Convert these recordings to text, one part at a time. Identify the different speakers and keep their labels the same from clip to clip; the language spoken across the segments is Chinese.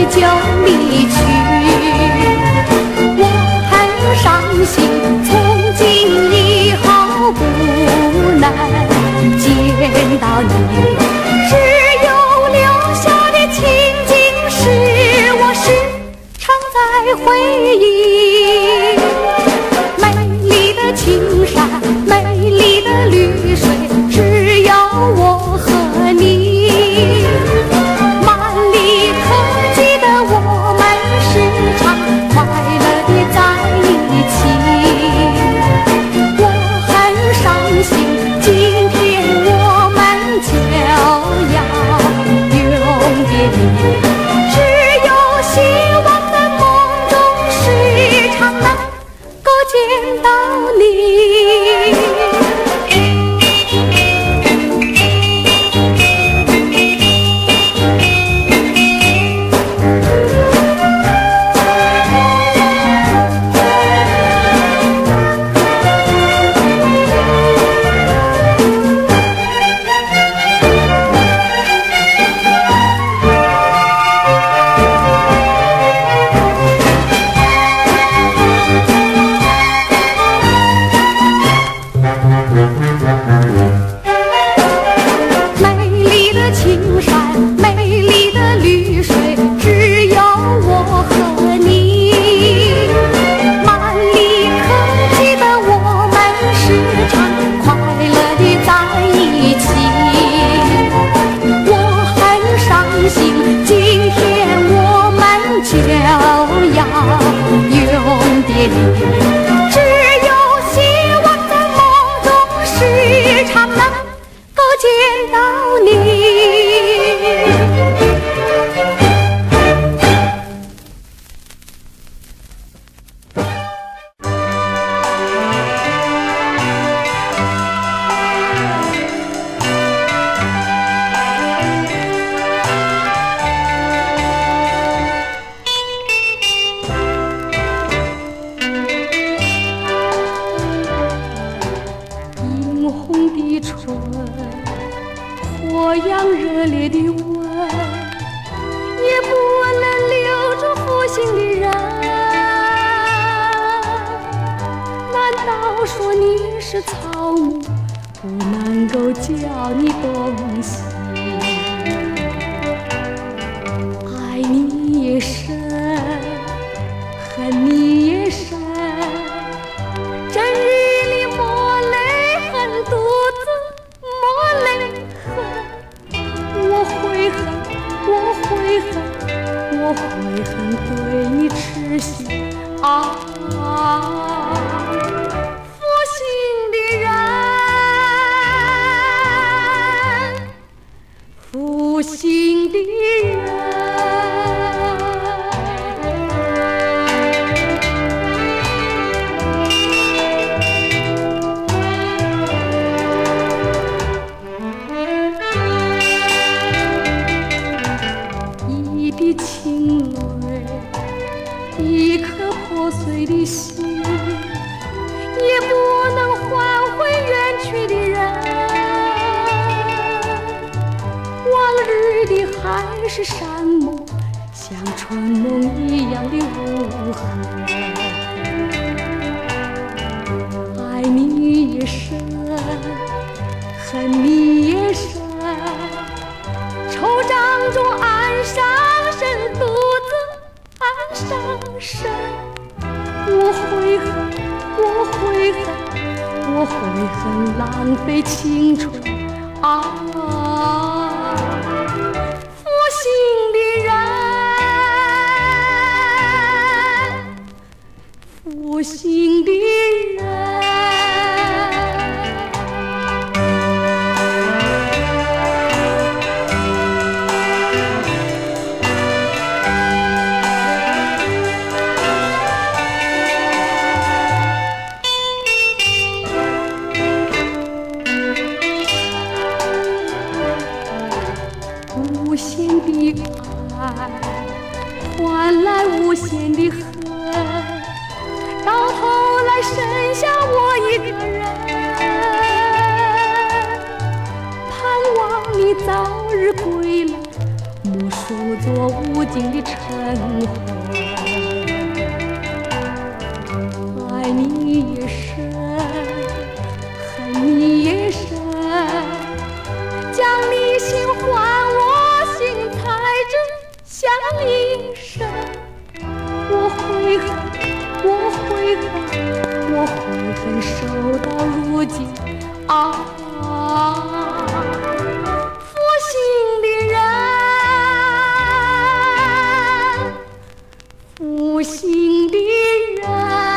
Speaker 1: 你就离去，我很伤心，从今以后不能见到你，只有留下的情景使我时常在回忆。美丽的青山，美丽的绿水，只有我和你。满里可记得我们时常快乐地在一起。我很伤心，今天我们就要永别离，只有希望在梦中时常能够见到你。只有希望在梦中时常能够见到你。火样热烈的吻，也不能留住负心的人。难道说你是草木，不能够叫你动心？爱你也深，恨你也深，整日里抹泪恨肚子，抹泪我悔恨，我悔恨对你痴心啊！负心的人，负心的人。情泪，一颗破碎的心，也不能换回远去的人。往日的海誓山盟，像春梦一样的无痕。爱你也深，恨你也深，惆怅中暗伤深，肚子暗伤深。我悔恨，我悔恨浪费青春啊！负心的人，负心的人。无限的爱换来无限的恨，到头来剩下我一个人。盼望你早日归来，莫说诉作无尽的尘灰。爱你也深，恨你也深，将你心还我心，才知相依深。我悔恨，我悔恨，我悔恨，守到如今啊！负心的人，负心的人。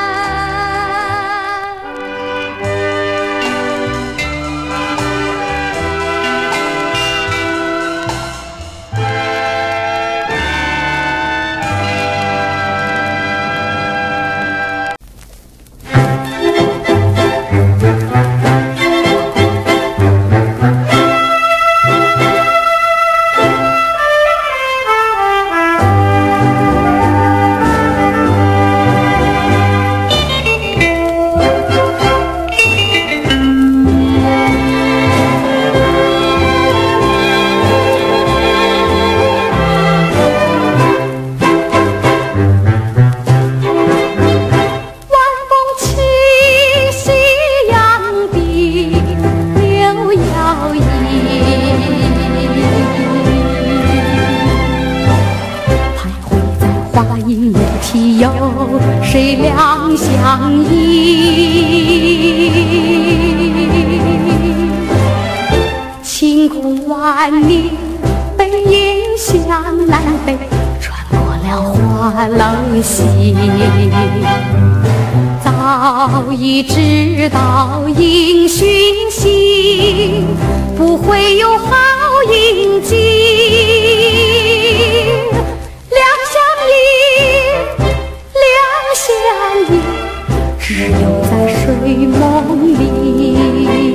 Speaker 1: 谁两相依？晴空万里，背影向南北，穿过了花楼溪。早已知道应寻兮，不会有好印记。只有在睡梦里。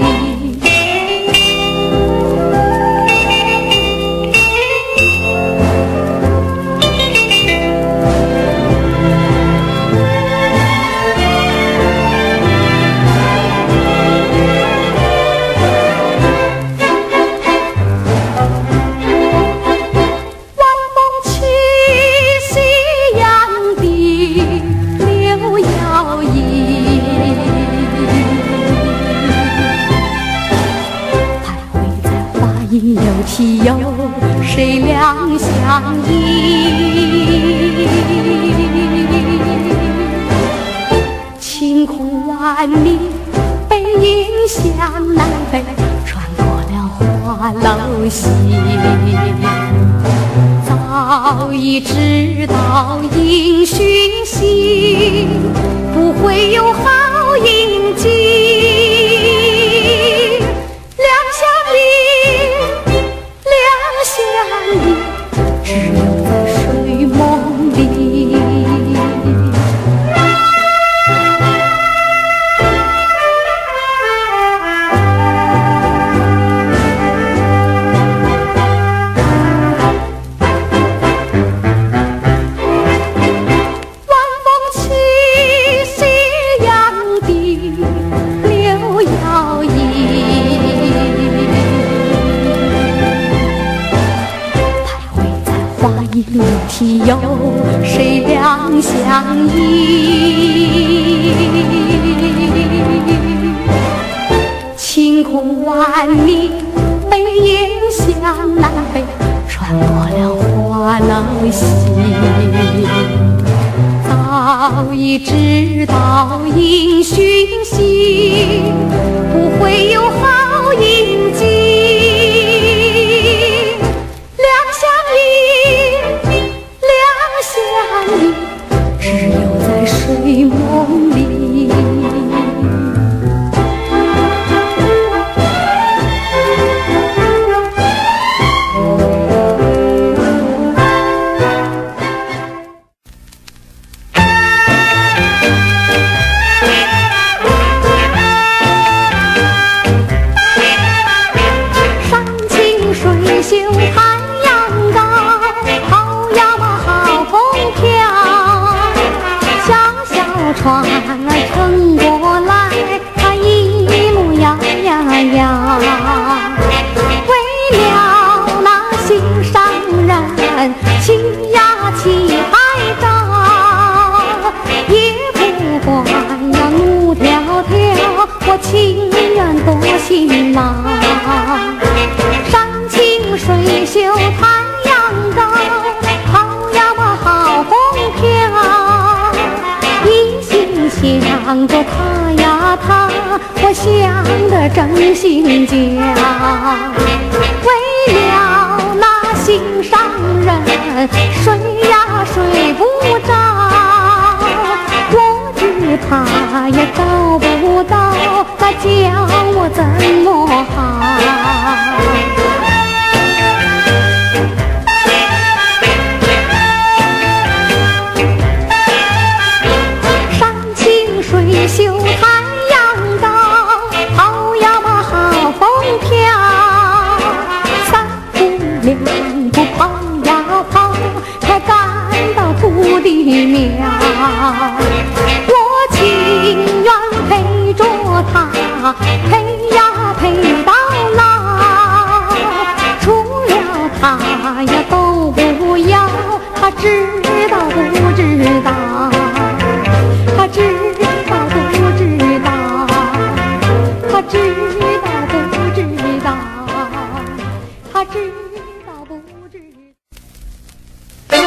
Speaker 1: 有谁两相依？晴空万里，背影向南北，穿过了花楼溪。早已知道应寻兮，不会有好印记。只有在睡梦里。晚风起，夕阳低，柳摇曳。花影流涕，有谁两相依？晴空万里，背影向南北，穿过了花楼溪。早已知道应寻兮，不会有好印记。只有在睡梦里。山清水秀太阳高，好呀嘛好风飘。船撑过来，它一路摇呀摇。为了那心上人， 浪。山清水秀太阳高，好呀嘛好风飘。一心想着他呀他，我想得真心焦。为了那心上人，睡呀睡不着。我只怕也找不到，那叫我怎么好？山清水秀太阳高，好呀嘛好风飘。三步两步跑呀跑，才赶到土地庙。我情愿陪着他，陪呀陪到老。除了他呀都不要，他知道不知道？他知道不知道？他知道不知道？他知道不知道？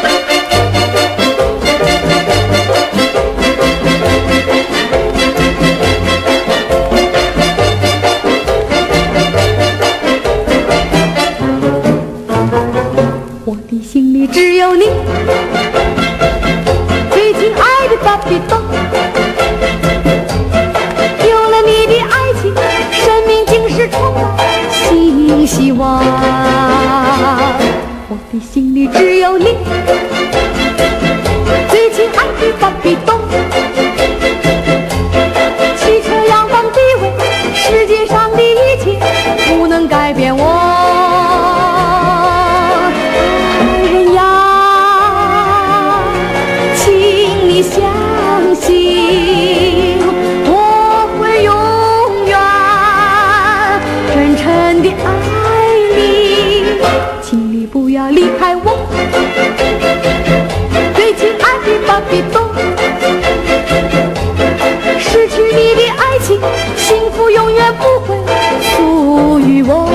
Speaker 1: 我的心里只有你，最亲爱的巴比多。有了你的爱情，生命竟是充满新希望。我的心里只有你，最亲爱的巴比多。汽车阳光地位，世界上的一切不能改变我。相信我会永远真诚地爱你，请你不要离开我，最亲爱的巴比多。失去你的爱情，幸福永远不会属于我。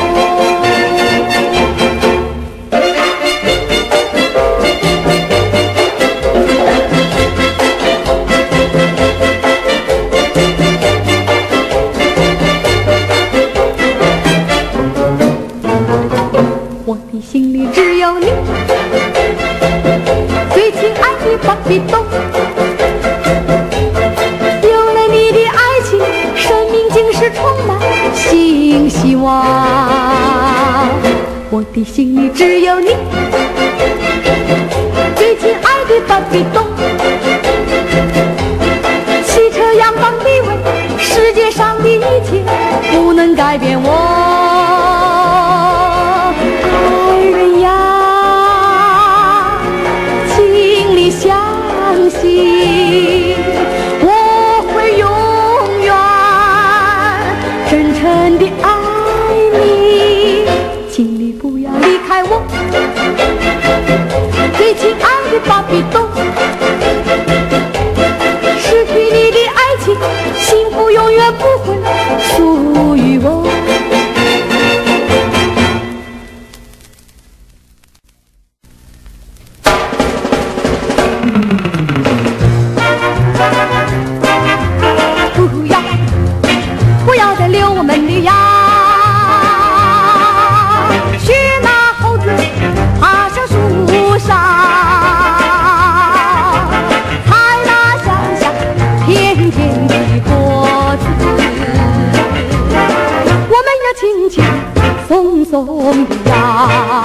Speaker 1: 我的心里只有你，最亲爱的巴比多。有了你的爱情，生命竟是充满新希望。我的心里只有你，最亲爱的巴比多。汽车阳光地位，世界上的一切不能改变我。相信我会永远真诚地爱你，请你不要离开我，最亲爱的巴比多。失去你的爱情，幸福永远不会属于我。不要再留我们的牙，学那猴子爬上树上，采那香香甜甜的果子，我们要轻轻松松的呀。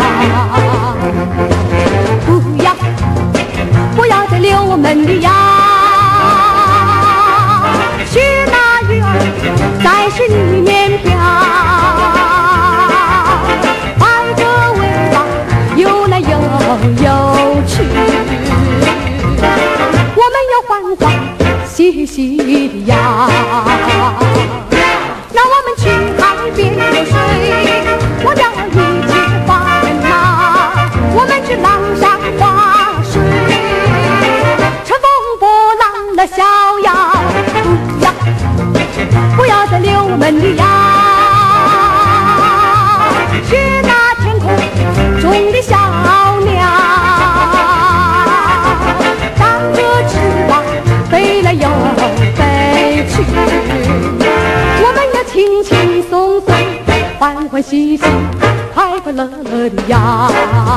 Speaker 1: 不要再留我们的牙，学那鱼儿在水里面飘，摆着尾巴游来游去。我们要欢欢喜喜的呀，让我们去海边游水，我俩一起玩呐，我们去浪上划水，乘风破浪的逍遥。不要再留我们的欢欢喜喜，快快乐乐的呀。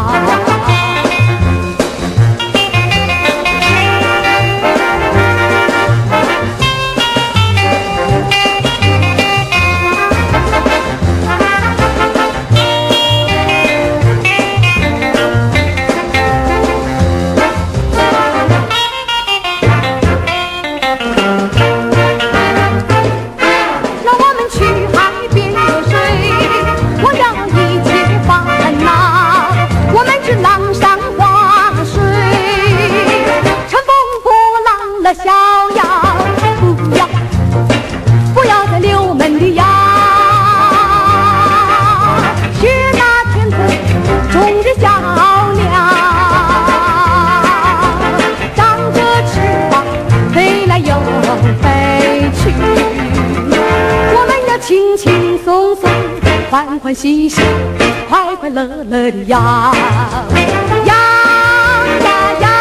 Speaker 1: 逍遥，不要再溜门的呀！学那天空中日较量，张着翅膀飞来又飞去。我们要轻轻松松，欢欢喜喜，快快乐乐的呀！呀呀呀！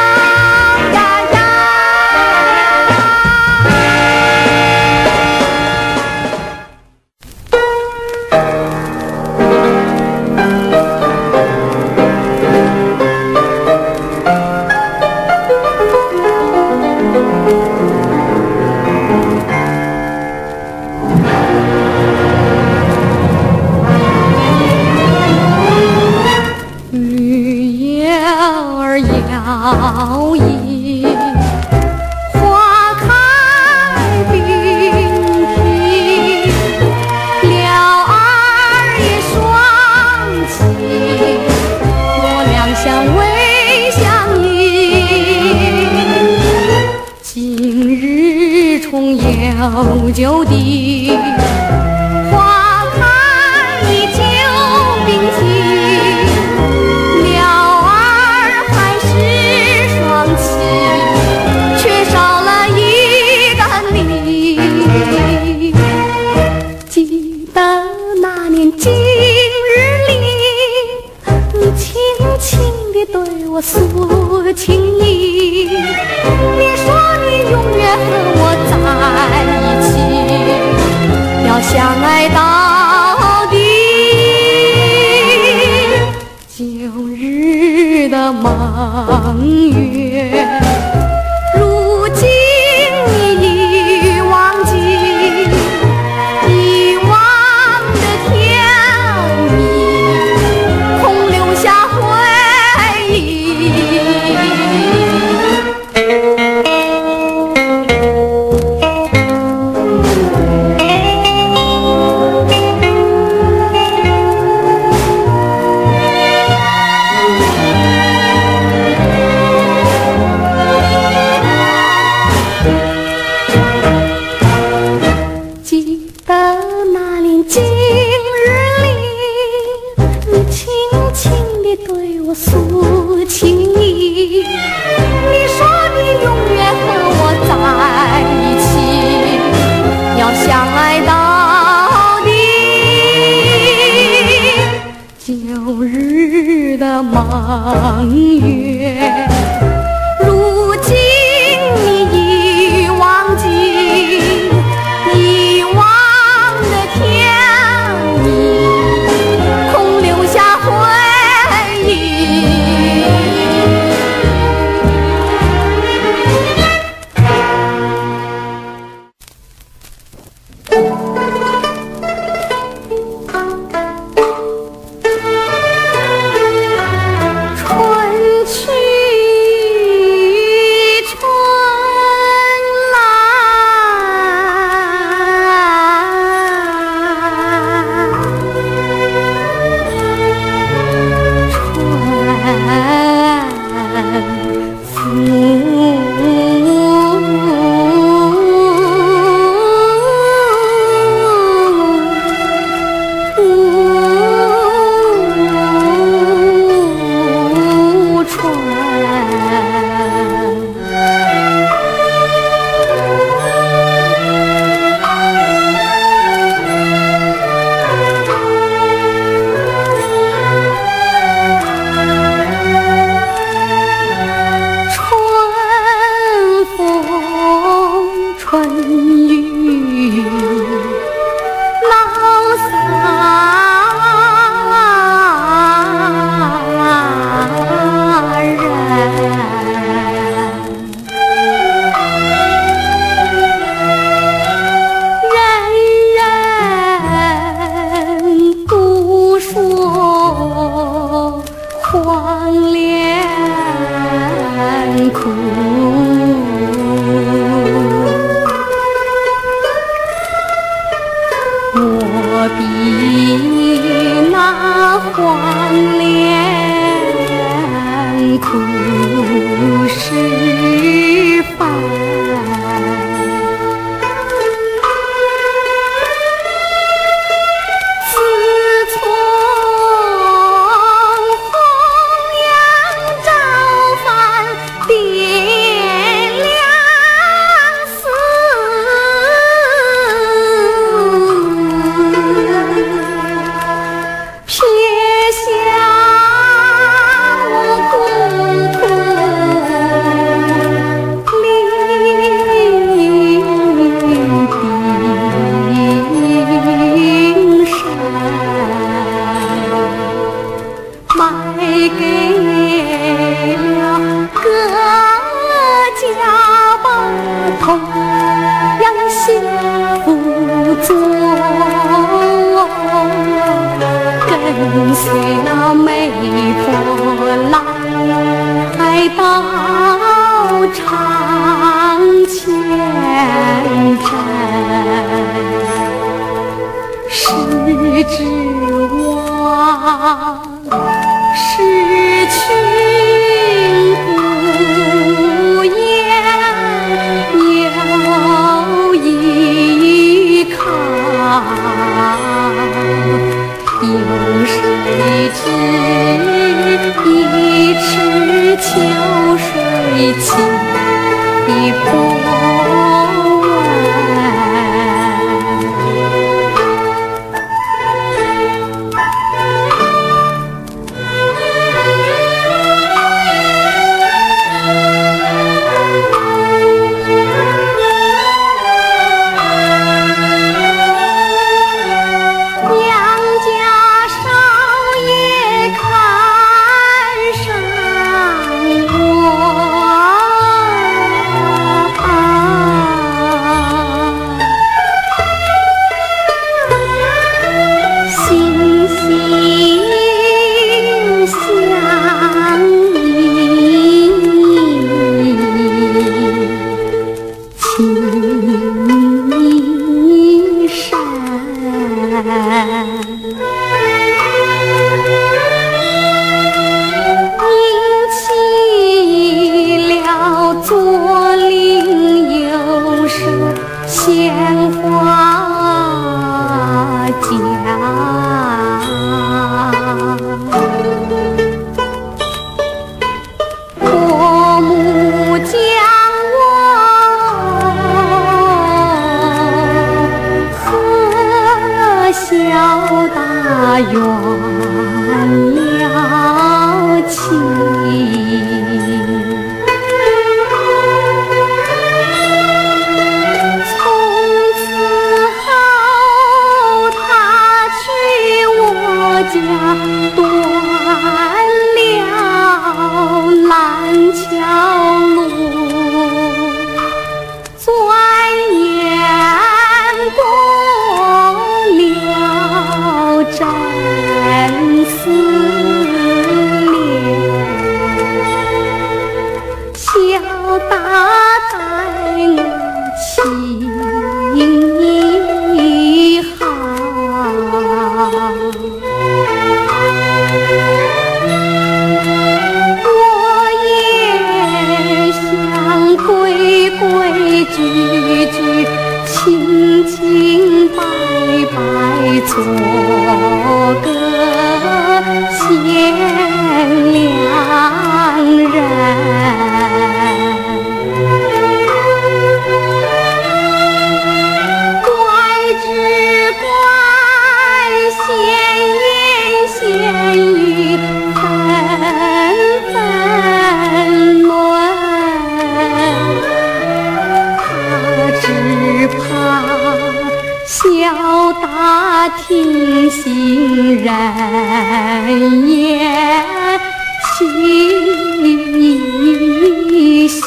Speaker 1: 摇曳，花开并蒂，鸟儿也双栖，我俩相偎相依。今日重游旧地，花开依旧并蒂。今日里，你轻轻地对我诉情意，你说你永远和我在一起，要相爱到底。旧日的盟约，如今你已忘记。诉情意，你说你永远和我在一起，要相爱到底。旧日的盟约，如今你已忘记，遗忘的甜蜜，空留下回忆。春苦。我比那黄连苦十番。跟随那媒婆来到长前站，是指望是群不言，有依靠。有谁知一池秋水起波纹？鲜花家，婆母将我和小大圆了情。家断了蓝桥路，转眼过了真思念，小大待我情意好。我也想规规矩矩、清清白白做个贤良人。怪只怪闲言闲语纷纷论，他只怕小大听信人言起心。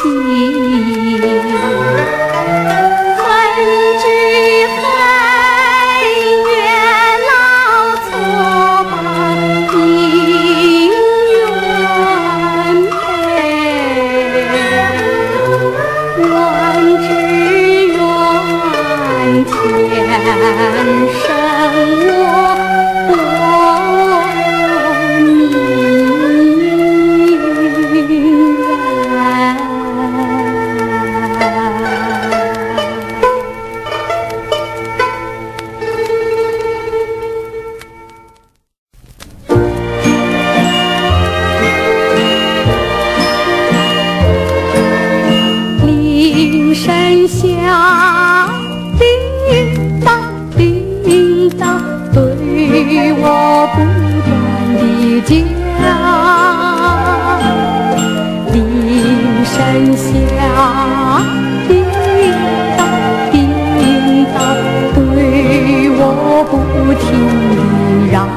Speaker 1: 铃响，叮当叮当，对我不断地讲。铃声响，叮当叮当，对我不停地嚷，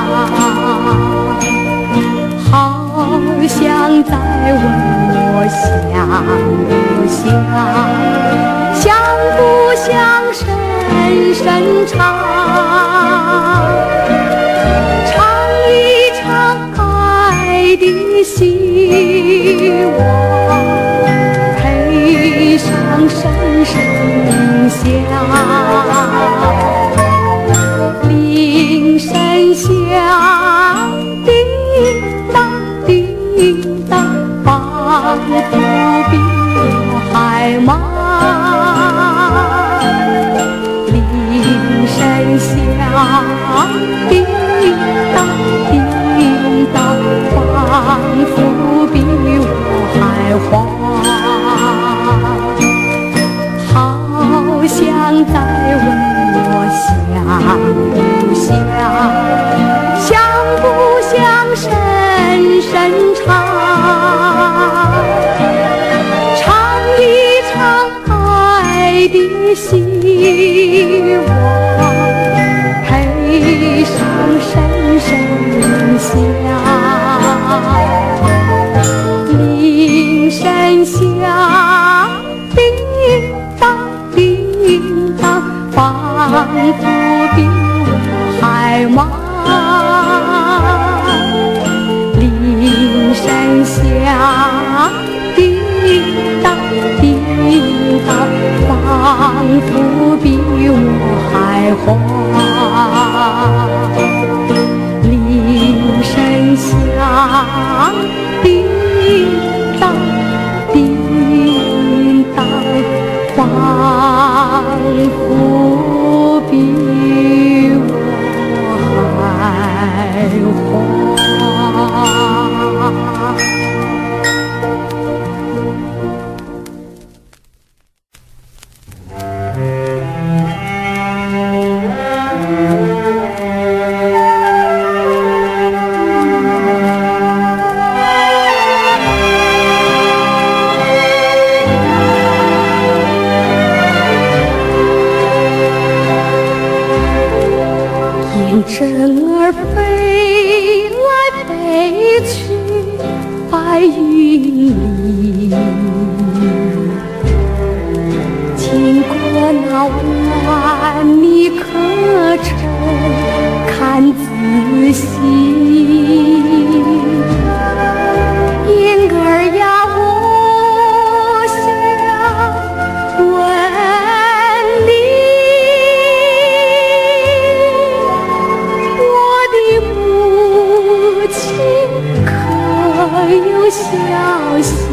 Speaker 1: 好像在问我想不想，想不想深深唱，唱一场爱的希望，配上声声铃响。铃声响，叮当叮当，仿佛比我还忙。铃声响，叮当叮当，仿佛比我还慌，好像在问我想不想，想不想深深唱，唱一场爱的希望，配上声声铃响。铃声响，叮当叮当，仿佛比我还忙。铃声响，叮当叮当，仿佛比我还慌。铃声响，叮当叮当，仿佛比我还慌。雁阵儿飞来飞去，白云里，经过那万米客车看仔细。雁儿呀，我想问你，母亲可有消息？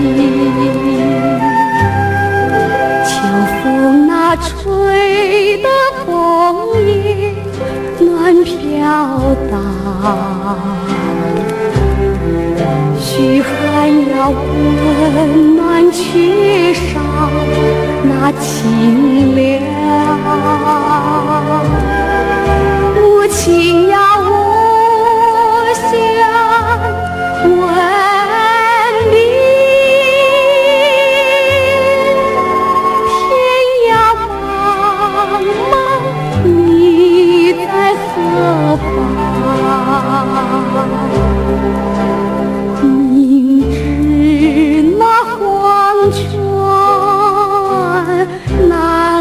Speaker 1: 秋风那吹得枫叶暖飘荡，嘘寒要温暖缺少那清凉。母亲呀，我想问你，天涯茫茫，你在何方？明知那黄泉难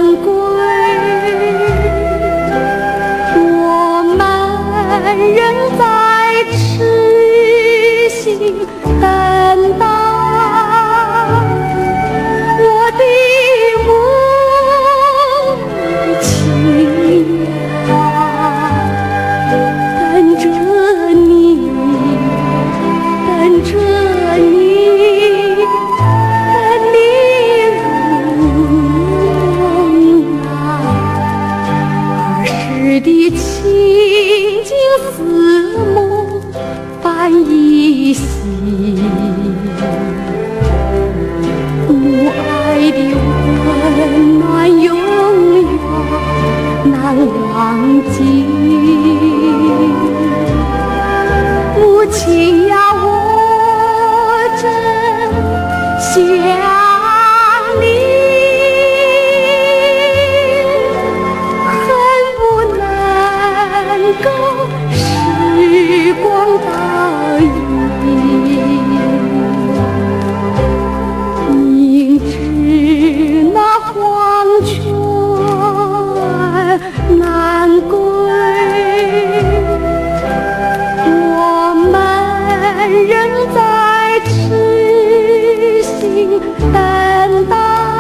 Speaker 1: 等待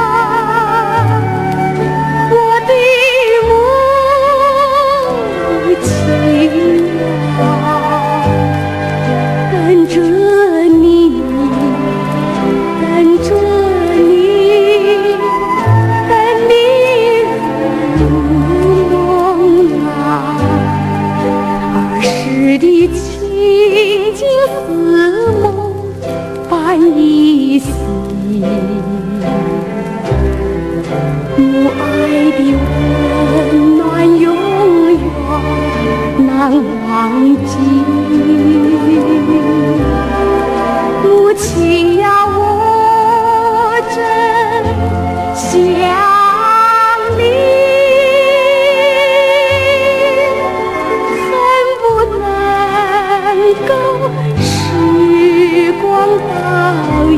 Speaker 1: 我的母亲啊，等着你，等着你，等你入梦啊，儿时的情景似梦般依稀，母爱的温暖永远难忘记。母亲呀，我真想你，恨不能够时光倒移。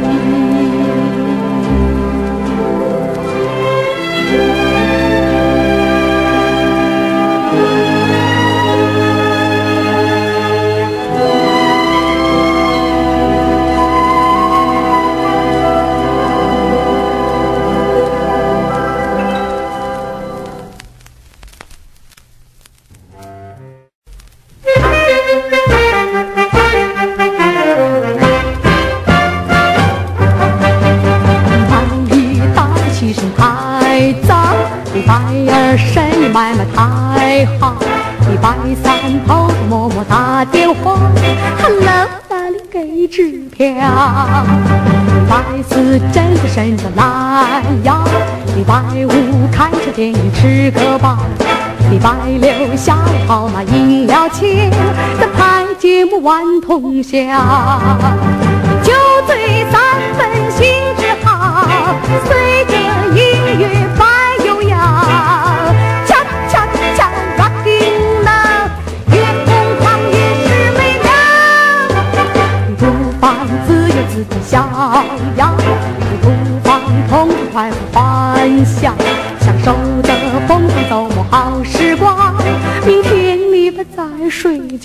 Speaker 1: 李白儿生意买卖太好，李白三头默默打电话 ，Hello， 哪里给支票？李白四真的伸着懒腰，李白五看着电影吃个饱，李白六下午号码饮料钱，在拍节目玩通宵，酒醉三分兴致好，随着音乐摆悠摇，恰恰恰 rocking now， 越疯狂越是美妙。你不妨自由自在逍遥，你不妨痛快欢笑，享受着疯狂周末好时光，明天你不再睡觉。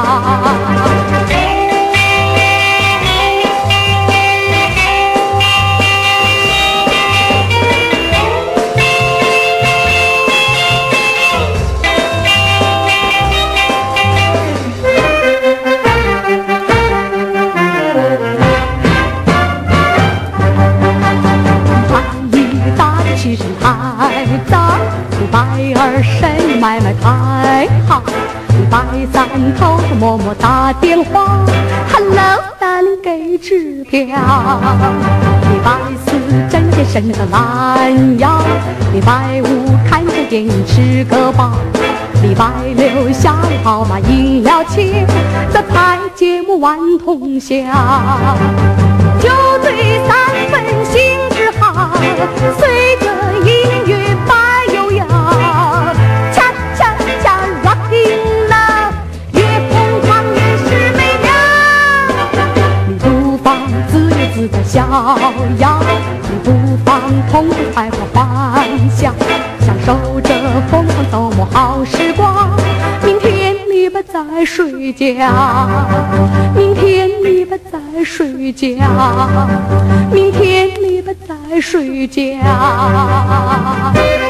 Speaker 1: 起身太早，李白儿生意买卖太好，李白三头默默打电话 ，Hello， 哪里给支票？李白四整天伸着懒腰，李白五看着电影吃个饱，李白六下午号码饮料钱，在拍节目玩通宵，酒醉三分兴致好，随着音乐摆悠摇，恰恰恰 rocking now， 越疯狂越是美妙。你不妨自由自在逍遥，你不妨痛快欢笑，享受着疯狂周末好时光，明天你不再睡觉，明天你不再睡觉，明天你不再睡觉。